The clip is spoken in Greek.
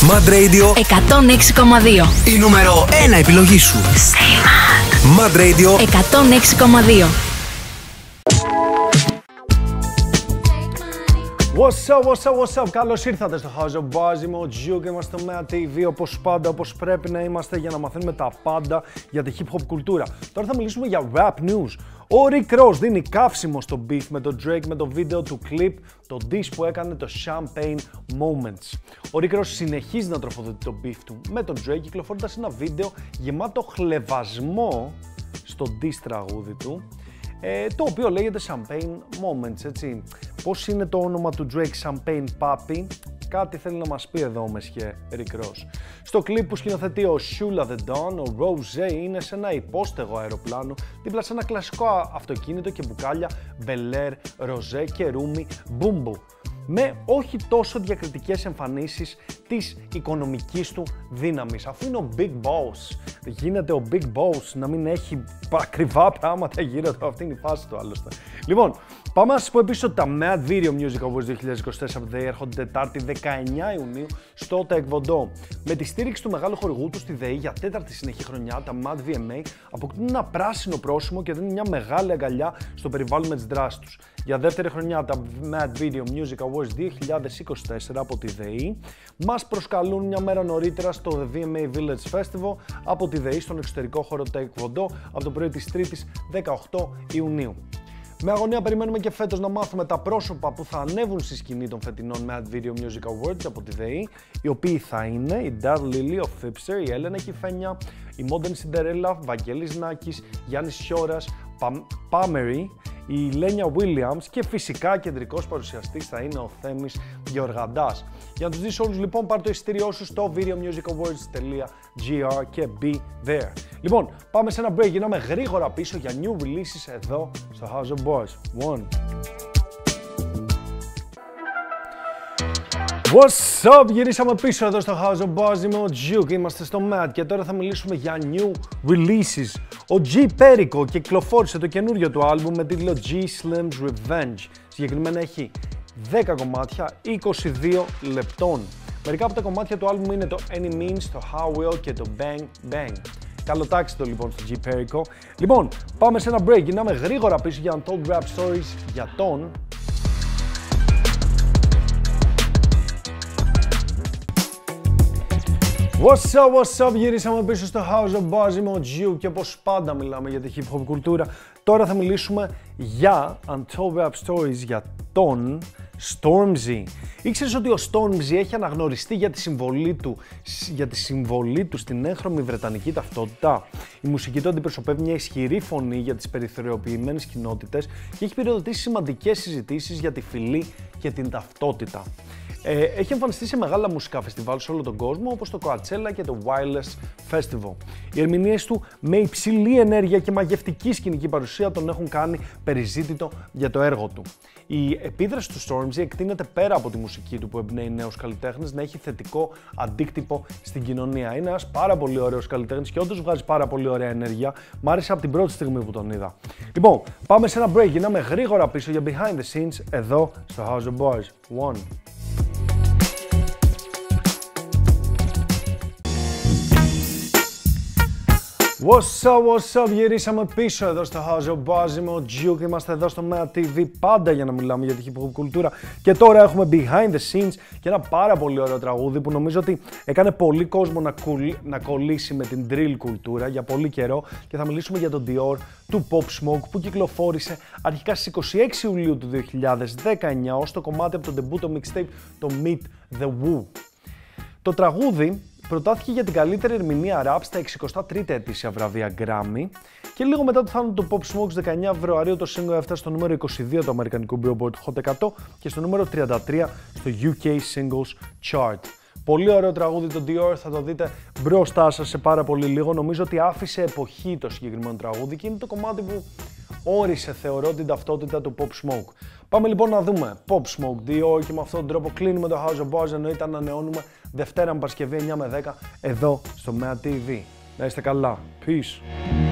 Mad Radio 106,2. Η νούμερο 1 επιλογή σου. Stay Mad. Mad Radio 106,2. What's up. Καλώς ήρθατε στο House of Barz. Είμαι ο Τζιου και είμαστε στο Mad TV, όπως πάντα, όπως πρέπει να είμαστε για να μαθαίνουμε τα πάντα για τη hip hop κουλτούρα. Τώρα θα μιλήσουμε για rap news. Ο Rick Ross δίνει καύσιμο στο beef με τον Drake με το βίντεο του clip, το diss που έκανε το Champagne Moments. Ο Rick Ross συνεχίζει να τροφοδοτεί το beef του με τον Drake, κυκλοφορώντας ένα βίντεο γεμάτο χλεβασμό στο diss τραγούδι του, το οποίο λέγεται Champagne Moments, έτσι. Πώς είναι το όνομα του Drake Champagne Papi? Κάτι θέλει να μας πει εδώ ο Μεσχέ Rick Ross. Στο κλιπ που σκηνοθετεί ο Shula The Don, ο Rose είναι σε ένα υπόστεγο αεροπλάνο δίπλα σε ένα κλασικό αυτοκίνητο και μπουκάλια Bel Air, Rosé και ρούμι Bumbo, με όχι τόσο διακριτικές εμφανίσεις της οικονομικής του δύναμης. Αφού είναι ο Big Boss, γίνεται ο Big Boss να μην έχει ακριβά πράγματα γύρω του, αυτή είναι η φάση του άλλωστε. Λοιπόν, πάμε να σας πω επίσης ότι τα Mad Video Music Awards 2024 έρχονται Τετάρτη 19 Ιουνίου στο Taekwondo. Με τη στήριξη του μεγάλου χορηγού του στη ΔΕΗ για τέταρτη συνεχή χρονιά, τα Mad VMA αποκτούν ένα πράσινο πρόσημο και δίνουν μια μεγάλη αγκαλιά στο περιβάλλον με τις δράσεις τους. Για δεύτερη χρονιά, τα Mad Video Music Awards 2024 από τη ΔΕΗ μας προσκαλούν μια μέρα νωρίτερα στο The VMA Village Festival από τη ΔΕΗ στον εξωτερικό χώρο Taekwondo από το πρωί της Τρίτης 18 Ιουνίου. Με αγωνία περιμένουμε και φέτος να μάθουμε τα πρόσωπα που θα ανέβουν στη σκηνή των φετινών Mad Video Music Awards από τη ΔΕΗ, οι οποίοι θα είναι η Dar Lily, ο Fipster, η Έλενα Κιφένια, η Modern Cinderella, Βαγγέλης Νάκης, Γιάννης Σιώρας, Πάμερη, η Λένια Williams και φυσικά κεντρικός παρουσιαστής θα είναι ο Θέμης Γεωργαντάς. Για να τους δεις όλους λοιπόν, πάρ' το εισιτήριό σου στο videomusicawards.gr και be there. Λοιπόν, πάμε σε ένα break, γυρνάμε γρήγορα πίσω για new releases εδώ στο House of Barz. What's up, γυρίσαμε πίσω εδώ στο House of Barz, είμαι ο Juke, είμαστε στο Mad και τώρα θα μιλήσουμε για new releases. Ο G Perico κυκλοφόρησε το καινούριο του άλμπουμ με τίτλο G Slim's Revenge. Συγκεκριμένα έχει 10 κομμάτια, 22 λεπτών. Μερικά από τα κομμάτια του άλμπουμ είναι το Any Means, το How Will και το Bang Bang. Καλοτάξτε το λοιπόν στο G Perico. Λοιπόν, πάμε σε ένα break, γυρνάμε γρήγορα πίσω για Untold Rap Stories για τον... What's up, γυρίσαμε πίσω στο House of Barz, είμαι ο Jiu και όπως πάντα μιλάμε για τη hip hop κουλτούρα. Τώρα θα μιλήσουμε για Untold Rap Stories για τον Stormzy. Ήξερες ότι ο Stormzy έχει αναγνωριστεί για τη συμβολή του στην έγχρωμη βρετανική ταυτότητα? Η μουσική του αντιπροσωπεύει μια ισχυρή φωνή για τις περιθωριοποιημένες κοινότητες και έχει πυροδοτήσει σημαντικές συζητήσεις για τη φυλή και την ταυτότητα. Έχει εμφανιστεί σε μεγάλα μουσικά φεστιβάλ σε όλο τον κόσμο, όπως το Coachella και το Wireless Festival. Οι ερμηνείες του με υψηλή ενέργεια και μαγευτική σκηνική παρουσία τον έχουν κάνει περιζήτητο για το έργο του. Η επίδραση του Stormzy εκτείνεται πέρα από τη μουσική του που εμπνέει νέους καλλιτέχνες να έχει θετικό αντίκτυπο στην κοινωνία. Είναι ένας πάρα πολύ ωραίος καλλιτέχνης και όντως βγάζει πάρα πολύ ωραία ενέργεια. Μ' άρεσε από την πρώτη στιγμή που τον είδα. Λοιπόν, πάμε σε ένα break, γυρνάμε γρήγορα πίσω για behind the scenes εδώ στο House of Barz. What's up, γυρίσαμε πίσω εδώ στο House of Barz, είμαι ο Jiu και είμαστε εδώ στο Mad TV πάντα για να μιλάμε για τη hip hop κουλτούρα και τώρα έχουμε behind the scenes και ένα πάρα πολύ ωραίο τραγούδι που νομίζω ότι έκανε πολύ κόσμο να κολλήσει με την drill κουλτούρα για πολύ καιρό και θα μιλήσουμε για τον Dior του Pop Smoke που κυκλοφόρησε αρχικά στις 26 Ιουλίου του 2019 ως το κομμάτι από το debut mixtape το Meet the Woo. Το τραγούδι προτάθηκε για την καλύτερη ερμηνεία rap στα 63η ετήσια βραβεία Grammy και λίγο μετά το θάνατο του Pop Smoke στις 19 Φεβρουαρίου το single έφτασε στο νούμερο 22 του αμερικανικού Billboard Hot 100 και στο νούμερο 33 στο UK Singles Chart. Πολύ ωραίο τραγούδι το Dior, θα το δείτε μπροστά σας σε πάρα πολύ λίγο. Νομίζω ότι άφησε εποχή το συγκεκριμένο τραγούδι και είναι το κομμάτι που όρισε, θεωρώ, την ταυτότητα του Pop Smoke. Πάμε λοιπόν να δούμε Pop Smoke, Dior και με αυτόν τον τρόπο κλείνουμε το House of Barz, εννοείται ανανεώνουμε Δευτέρα με Παρασκευή 9 με 10 εδώ στο Mad TV. Να είστε καλά. Peace.